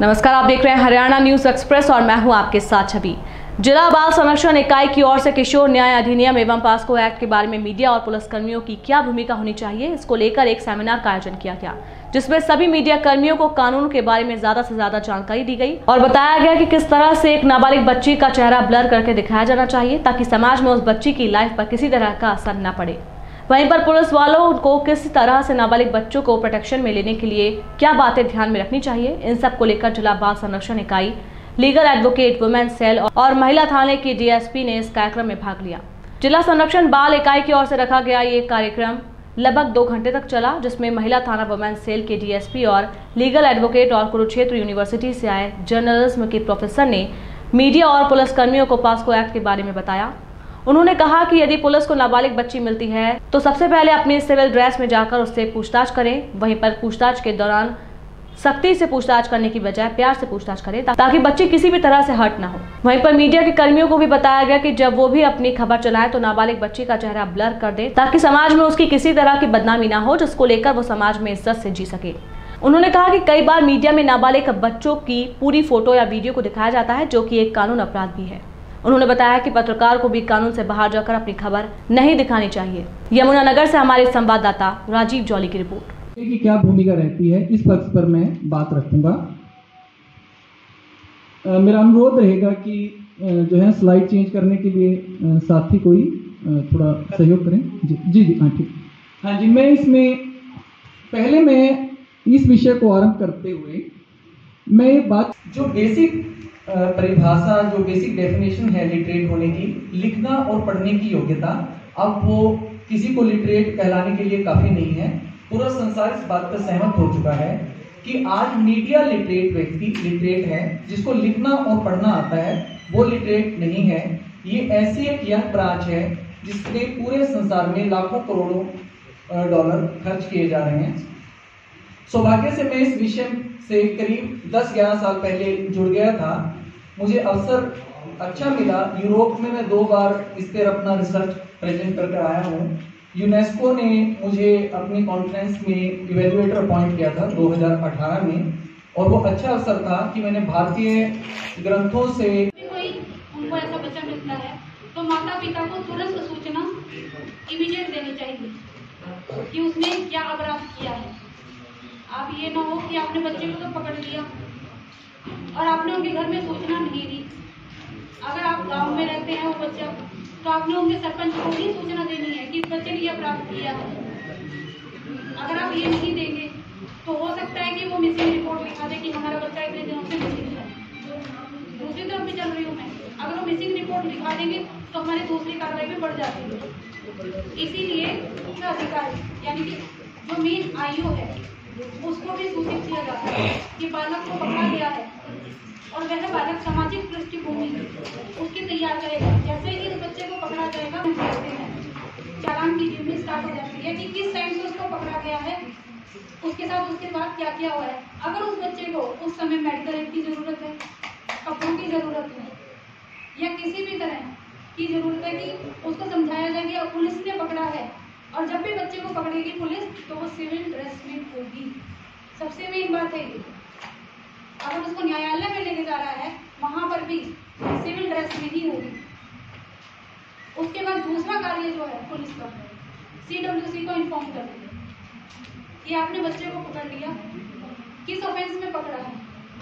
नमस्कार, आप देख रहे हैं हरियाणा न्यूज एक्सप्रेस और मैं हूं आपके साथ छवि। जिला बाल संरक्षण इकाई की ओर से किशोर न्याय अधिनियम एवं पास्को एक्ट के बारे में मीडिया और पुलिसकर्मियों की क्या भूमिका होनी चाहिए, इसको लेकर एक सेमिनार का आयोजन किया गया, जिसमें सभी मीडिया कर्मियों को कानून के बारे में ज्यादा से ज्यादा जानकारी दी गई और बताया गया कि किस तरह से एक नाबालिग बच्ची का चेहरा ब्लर करके दिखाया जाना चाहिए ताकि समाज में उस बच्ची की लाइफ पर किसी तरह का असर न पड़े। वहीं पर पुलिस वालों को किस तरह से नाबालिग बच्चों को प्रोटेक्शन में लेने के लिए क्या बातें ध्यान में रखनी चाहिए, इन सब को लेकर जिला बाल संरक्षण इकाई, लीगल एडवोकेट, वुमेन सेल और महिला थाने की डीएसपी ने इस कार्यक्रम में भाग लिया। जिला संरक्षण बाल इकाई की ओर से रखा गया ये कार्यक्रम लगभग 2 घंटे तक चला, जिसमें महिला थाना वुमेन सेल के डीएसपी और लीगल एडवोकेट और कुरुक्षेत्र यूनिवर्सिटी से आए जर्नलिज्म के प्रोफेसर ने मीडिया और पुलिसकर्मियों को पास्को एक्ट के बारे में बताया। उन्होंने कहा कि यदि पुलिस को नाबालिग बच्ची मिलती है तो सबसे पहले अपनी सिविल ड्रेस में जाकर उससे पूछताछ करें। वहीं पर पूछताछ के दौरान सख्ती से पूछताछ करने की बजाय प्यार से पूछताछ करें ताकि बच्ची किसी भी तरह से हर्ट ना हो। वहीं पर मीडिया के कर्मियों को भी बताया गया कि जब वो भी अपनी खबर चलाएं तो नाबालिग बच्ची का चेहरा ब्लर कर दे ताकि समाज में उसकी किसी तरह की बदनामी ना हो, जिसको लेकर वो समाज में इज्जत से जी सके। उन्होंने कहा कि कई बार मीडिया में नाबालिग बच्चों की पूरी फोटो या वीडियो को दिखाया जाता है, जो कि एक कानून अपराध भी है। उन्होंने बताया कि पत्रकार को भी कानून से बाहर जाकर अपनी खबर नहीं दिखानी चाहिए। यमुनानगर से हमारे संवाददाता राजीव जौली की रिपोर्ट। की क्या भूमिका रहती है, इस पक्ष पर मैं बात रखूंगा। मेरा अनुरोध रहेगा कि जो है स्लाइड चेंज करने के लिए साथी कोई थोड़ा सहयोग करें। जी हाँ, ठीक। हाँ जी, मैं इसमें पहले मैं इस विषय को आरंभ करते हुए मैं एक बात जो बेसिक परिभाषा, जो बेसिक डेफिनेशन है लिटरेट होने की, लिखना और पढ़ने की योग्यता, अब वो किसी को लिटरेट कहलाने के लिए काफी नहीं है। पूरा संसार इस बात पर सहमत हो चुका है कि आज मीडिया लिटरेट व्यक्ति लिटरेट है, जिसको लिखना और पढ़ना आता है वो लिटरेट नहीं है। ये ऐसी एक यंग ब्रांच है जिसमें पूरे संसार में लाखों करोड़ों डॉलर खर्च किए जा रहे हैं। सौभाग्य से मैं इस विषय से करीब 10-11 साल पहले जुड़ गया था। मुझे अवसर अच्छा मिला। यूरोप में मैं 2 बार इस पर अपना रिसर्च प्रेजेंट करके आया हूँ। यूनेस्को ने मुझे अपनी कॉन्फ्रेंस में इवेल्युएटर अपॉइंट किया था 2018 में, और वो अच्छा अवसर था कि मैंने भारतीय ग्रंथों से उनको ऐसा बच्चा मिलता है तो माता पिता को तुरंत सूचना इमीडिएट देनी चाहिए कि उसने क्या अपराध किया है। आप ये ना हो कि आपने बच्चे को तो पकड़ लिया और आपने उनके घर में सूचना नहीं दी। अगर आप गांव में रहते हैं वो बच्चा, तो आपने उनके सरपंच को भी सूचना देनी है कि इस बच्चे ने ये अपराध किया है। अगर आप ये नहीं देंगे तो हो सकता है कि वो मिसिंग रिपोर्ट लिखा दे कि हमारा बच्चा इतने दिनों से मिसिंग है। दूसरी तरफ भी चल रही हूँ मैं, अगर वो मिसिंग रिपोर्ट लिखा देंगे तो हमारी दूसरी कार्रवाई में बढ़ जाती है। इसीलिए मुख्य अधिकारी यानी कि जो मेन आईओ है उसको भी सूचित किया जाता है कि बालक को पकड़ा गया है और वह बालक सामाजिक पृष्ठभूमि उसकी तैयार करेगा। जैसे ही इस बच्चे को पकड़ा जाएगा, चालान की ड्यूटी स्टार्ट हो जाती है कि किस टाइम से उसको पकड़ा गया है, उसके साथ उसके बाद क्या क्या हुआ है। अगर उस बच्चे को उस समय मेडिकल एड की जरूरत है, कपड़ों की जरूरत है या किसी भी तरह की जरूरत है कि उसको समझाया जाए कि पुलिस ने पकड़ा है, और जब भी बच्चे को पकड़ेगी पुलिस तो वो सिविल ड्रेस में होगी। सबसे मेन बात है ये, अगर उसको न्यायालय में लेके जा रहा है वहां पर भी सिविल ड्रेस में ही होगी। उसके बाद दूसरा कार्य जो है पुलिस का, CWC को इन्फॉर्म कर देंगे कि आपने बच्चे को पकड़ लिया, किस ऑफेंस में पकड़ा है,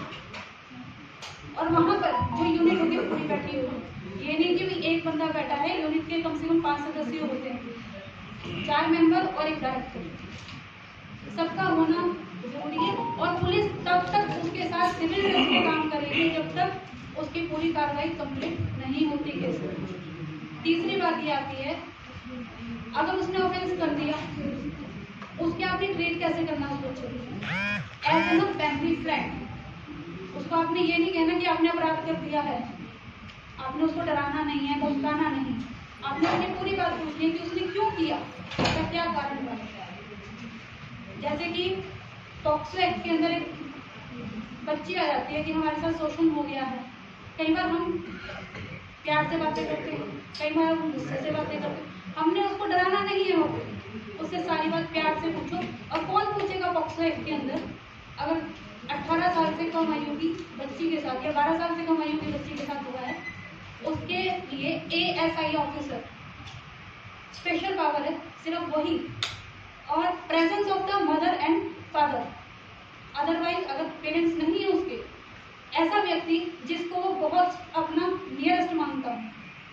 और वहां पर जो यूनिट होगी पूरी बैठी होगी। ये नहीं कि एक बंदा बैठा है, यूनिट के कम से कम 5 सदस्य होते हैं, 4 मेंबर और एक डायरेक्टर, सबका होना जरूरी है। और पुलिस तब तक उसके साथ सिविल ड्रेस में काम करेगी जब तक उसकी पूरी कार्रवाई कंप्लीट नहीं होती केस में। तीसरी बात ये आती है, अगर उसने ऑफेंस कर दिया, उसके आपने ट्रीट कैसे करना सोचिए एज एन फैमिली फ्रेंड। उसको आपने ये नहीं कहना कि आपने अपराध कर दिया है, आपने उसको डराना नहीं है, धमकाना नहीं, आपने अपनी पूरी बात पूछनी है कि उसने क्यों किया, उसका क्या कारण बना। जैसे कि पॉक्सो एक्ट के अंदर एक बच्ची आ जाती है कि हमारे साथ शोषण हो गया है। कई बार हम प्यार से बातें करते हैं, कई बार हम गुस्से से बातें करते हैं। हमने उसको डराना नहीं है, उससे सारी बात प्यार से पूछो। और कौन पूछेगा पॉक्सो एक्ट के अंदर, अगर 18 साल से कम आयु की बच्ची के साथ या 12 साल से कम आयु की बच्ची के साथ हुआ है, उसके लिए ASI ऑफिसर स्पेशल पावर है, सिर्फ वही, और presence of the mother and father. Otherwise अगर पेरेंट्स नहीं है उसके, ऐसा व्यक्ति जिसको वो बहुत अपना नियरेस्ट मानता है,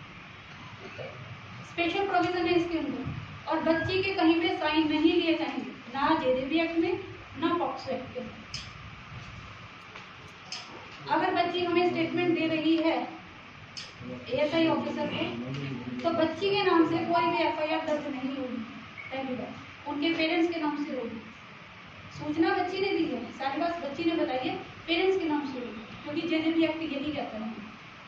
स्पेशल प्रोविजन है इसके अंदर। और बच्ची के कहीं पे साइन नहीं लिए जाएंगे, ना JDB एक्ट में ना पॉक्सो एक्ट के। अगर बच्ची हमें स्टेटमेंट दे रही है ASI ऑफिसर को, तो बच्ची के नाम से कोई भी FIR दर्ज नहीं होगी। पहली बात उनके पेरेंट्स के नाम से होगी। सूचना बच्ची ने दी है, सारी बात बच्ची ने बताई है, पेरेंट्स के नाम से होगी, क्योंकि JDB एक्ट यही कहता है।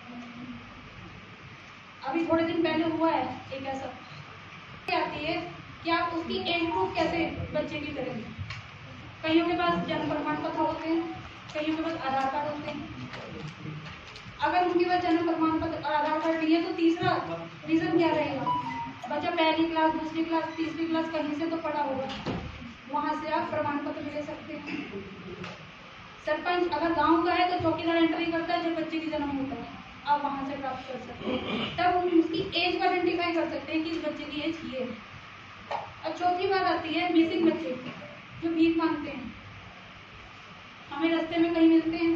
अभी थोड़े दिन पहले हुआ है एक ऐसा आती है कि आप उसकी एज प्रूफ कैसे बच्चे की करेंगे। कईयों के पास जन्म प्रमाण पत्र होते हैं, कईयों के पास आधार कार्ड होते हैं। अगर उनके पास जन्म प्रमाण पत्र और आधार कार्ड नहीं है तो तीसरा रीजन क्या रहेगा? बच्चा पहली क्लास, दूसरी क्लास, तीसरी क्लास कहीं से तो पढ़ा होगा, वहां से आप प्रमाण पत्र ले सकते हैं। सरपंच अगर गांव का है तो चौकीदार एंट्री करता है जब बच्चे की जन्म होता है, आप वहां से प्राप्त कर सकते हैं। तब हम उसकी एज को आइडेंटिफाई कर सकते हैं कि इस बच्चे की एज ये है। और चौथी बात आती है मिसिंग बच्चे जो भीख मांगते हैं, हमें रास्ते में कहीं मिलते हैं,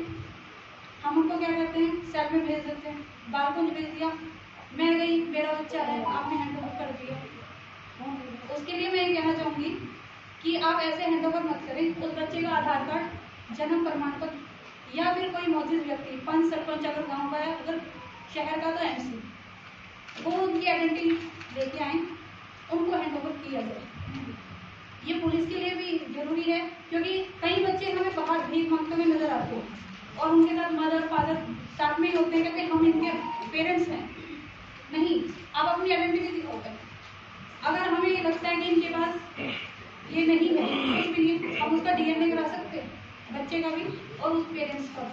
हम उनको क्या करते हैं, सेल में भेज देते हैं, बालकुंज भेज दिया, मैं गई, मेरा बच्चा है, आपने हैंड ओवर कर दिया। उसके लिए मैं ये कहना चाहूँगी कि आप ऐसे हैंड ओवर मत करें। उस बच्चे का आधार कार्ड, जन्म प्रमाण पत्र या फिर कोई मौजूद व्यक्ति, पंच, सरपंच अगर गाँव का है, अगर शहर का तो MC, वो उनकी आइडेंटिटी लेके आए, उनको हैंड ओवर किया जाए। ये पुलिस के लिए भी जरूरी है, क्योंकि कई बच्चे हमें बाहर भीख मांगते हुए नजर आते हैं और उनके साथ मदर फादर साथ में ही होते हैं, कहते हैं हम इनके पेरेंट्स हैं। नहीं, आप अपनी आइडेंटिटी दिखाओ। अगर हमें ये लगता है कि इनके पास ये नहीं है, कुछ भी नहीं, हम उसका DNA करा सकते हैं, बच्चे का भी और उस पेरेंट्स का।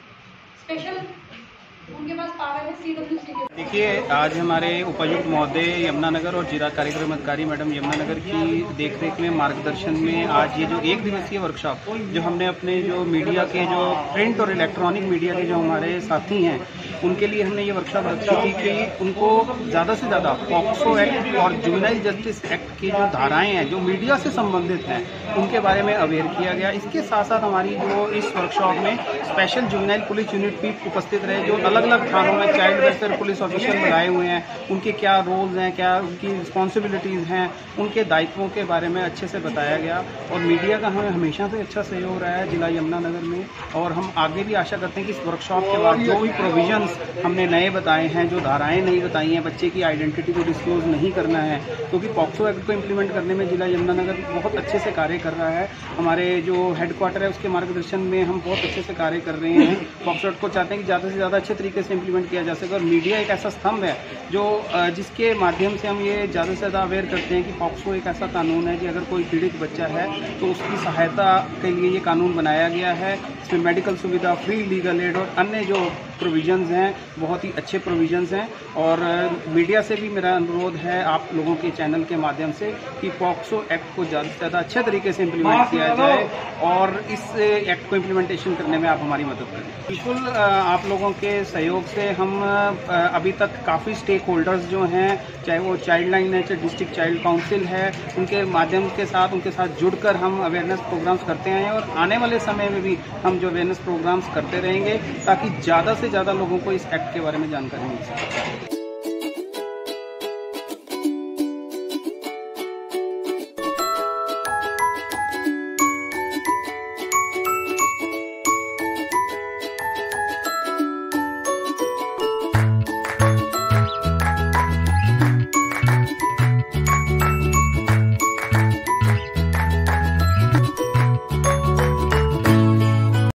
स्पेशल उनके पास पावर है CWC के। देखिए, आज हमारे उपायुक्त महोदय यमुनानगर और जिला कार्यक्रम अधिकारी मैडम यमुनानगर की देखरेख में, मार्गदर्शन में आज ये जो 1 दिवसीय वर्कशॉप जो हमने अपने जो मीडिया के, जो प्रिंट और इलेक्ट्रॉनिक मीडिया के जो हमारे साथी हैं, उनके लिए हमने ये वर्कशॉप रखी थी कि उनको ज़्यादा से ज़्यादा पॉक्सो एक्ट और जुवेनाइल जस्टिस एक्ट की जो धाराएँ हैं जो मीडिया से संबंधित हैं, उनके बारे में अवेयर किया गया। इसके साथ साथ हमारी जो इस वर्कशॉप में स्पेशल जुवेनाइल पुलिस यूनिट भी उपस्थित रहे, जो अलग अलग थानों में चाइल्ड वेलफेयर पुलिस ऑफिसर लगाए हुए हैं, उनके क्या रोल्स हैं, क्या उनकी रिस्पॉन्सिबिलिटीज़ हैं, उनके दायित्वों के बारे में अच्छे से बताया गया। और मीडिया का हमें हमेशा से अच्छा सहयोग रहा है जिला यमुनानगर में, और हम आगे भी आशा करते हैं कि इस वर्कशॉप के बाद जो भी प्रोविजंस हमने नए बताए हैं, जो धाराएं नहीं बताई हैं, बच्चे की आइडेंटिटी को डिस्क्लोज नहीं करना है, क्योंकि पॉक्सो एक्ट को इम्प्लीमेंट करने में जिला यमुनानगर बहुत अच्छे से कार्य कर रहा है। हमारे जो हेडक्वार्टर है उसके मार्गदर्शन में हम बहुत अच्छे से कार्य कर रहे हैं। पॉक्सो एक्ट को चाहते हैं कि ज़्यादा से ज़्यादा अच्छे तरीके से इम्प्लीमेंट किया जा सके, और मीडिया एक ऐसा स्तंभ है जो जिसके माध्यम से हम ये ज़्यादा से ज़्यादा अवेयर करते हैं कि पॉक्सो एक ऐसा कानून है कि अगर कोई पीड़ित बच्चा है तो उसकी सहायता के लिए ये कानून बनाया गया है। इसमें मेडिकल सुविधा, फ्री लीगल एड और अन्य जो प्रोविजंस हैं, बहुत ही अच्छे प्रोविजंस हैं। और मीडिया से भी मेरा अनुरोध है आप लोगों के चैनल के माध्यम से कि पॉक्सो एक्ट को ज़्यादा से ज़्यादा अच्छे तरीके से इम्प्लीमेंट किया जाए, और इस एक्ट को इम्प्लीमेंटेशन करने में आप हमारी मदद करें। बिल्कुल, आप लोगों के सहयोग से हम अभी तक काफ़ी स्टेक होल्डर्स जो हैं, चाहे वो चाइल्ड लाइन है, चाहे डिस्ट्रिक्ट चाइल्ड काउंसिल है, उनके माध्यम के साथ उनके साथ जुड़कर हम अवेयरनेस प्रोग्राम्स करते हैं, और आने वाले समय में भी हम जो अवेयरनेस प्रोग्राम्स करते रहेंगे ताकि ज़्यादा से ज़्यादा लोगों को इस एक्ट के बारे में जानकारी मिल सके।